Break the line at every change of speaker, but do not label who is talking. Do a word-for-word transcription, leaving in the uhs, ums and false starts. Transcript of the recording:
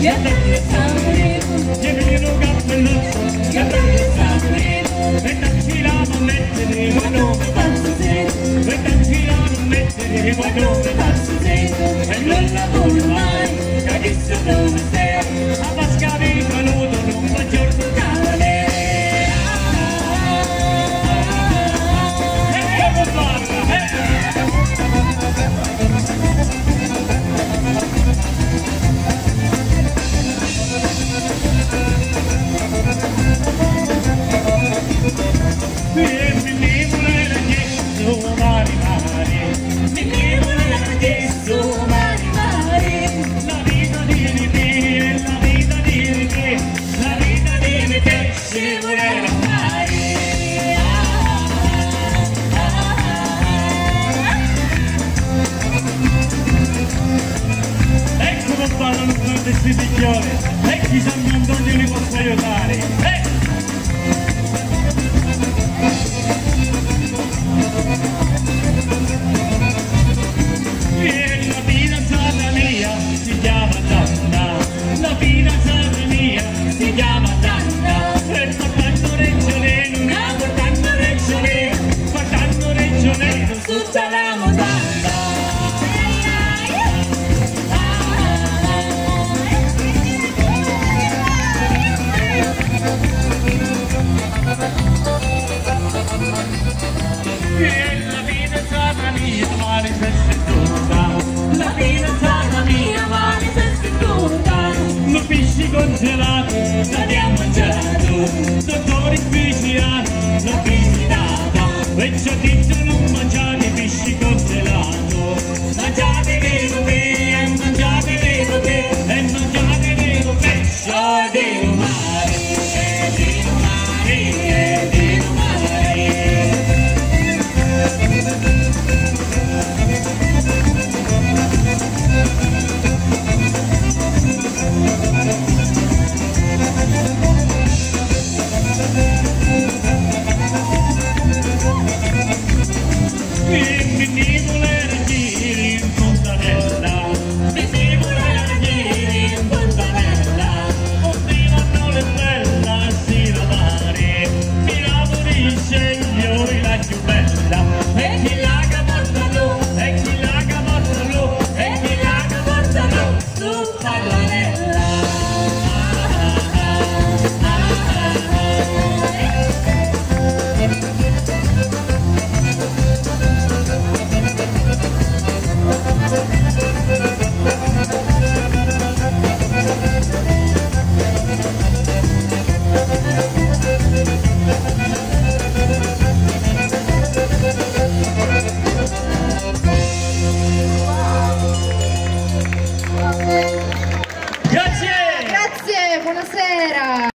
questi picchioni e chi San Antonio li posso aiutare. Eh! E la fidanzata mia si chiama Danna, la fidanzata mia si chiama Danna, e portando Regione, una portando Regione, portando Regione su tutta la montagna. E la fidanzata mia manifesta tutta, la fidanzata mia manifesta tutta, lo pesci congelato l'abbiamo mangiato, dottori speciali l'ho visitato, e ci ha detto non mangiate pesci congelato, mangiate vero pesce, e mangiate vero pesce, e mangiate vero pesce del mare, e del mare, e del mare.
Grazie, buonasera.